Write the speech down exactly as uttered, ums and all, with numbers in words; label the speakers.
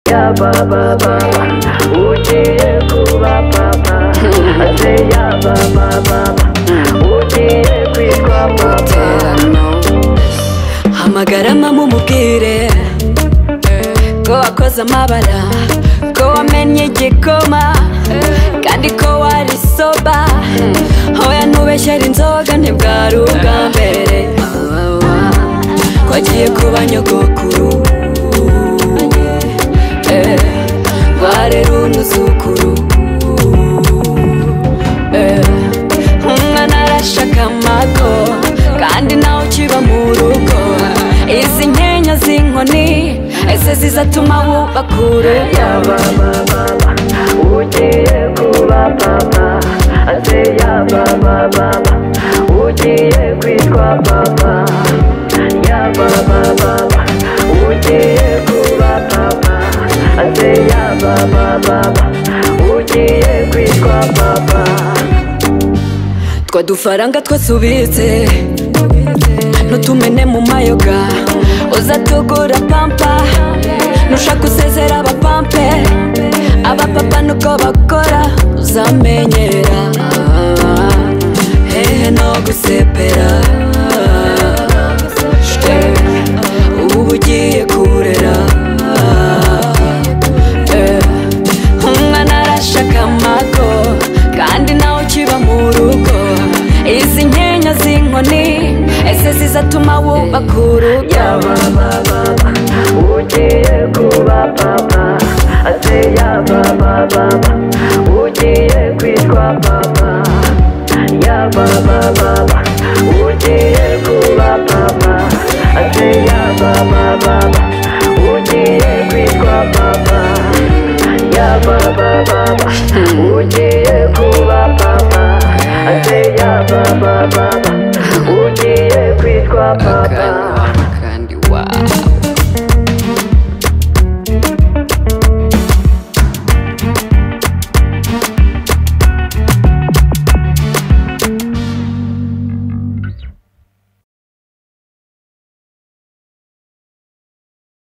Speaker 1: ya baba baba ugiye kuba papa ase ya baba baba ugiye kwitwa papa hamagara mama umubwire ko wakoze amabara ko wamenye igikoma kandi ko wari soba hoya ntubeshyera inzoga ntibwari ubwa mbere ko agiye kuba nyogokuru warera umuzukuru umwana arashaka amago kandi nawe ukiba mu rugo izi nkenya z'inkoni ese zizatuma wubaka urugo ya baba baba ugiye kuba papa ase ya baba baba ugiye kwitwa papa ya baba baba ugiye kuba papa ase ya baba baba ugiye kwitwa papa twa dufaranga twasubitse nutumene mu mayoga uzatugura pampa nushaka usezera abapampe abapapa nuko bakora uzamenyera hehe no gusepera ubu ugiye kurera umwana arashaka amago kandi nawe ukiba mu rugo izi nkenya z'inkoni ese zizatuma wubaka urugo ya baba baba ugiye kuba papa ase ya baba baba ugiye kwitwa papa ya baba baba ugiye kuba papa ase ya baba baba ugiye kwitwa papa ya baba baba ugiye kuba papa ase ya baba baba ugiye kwitwa papa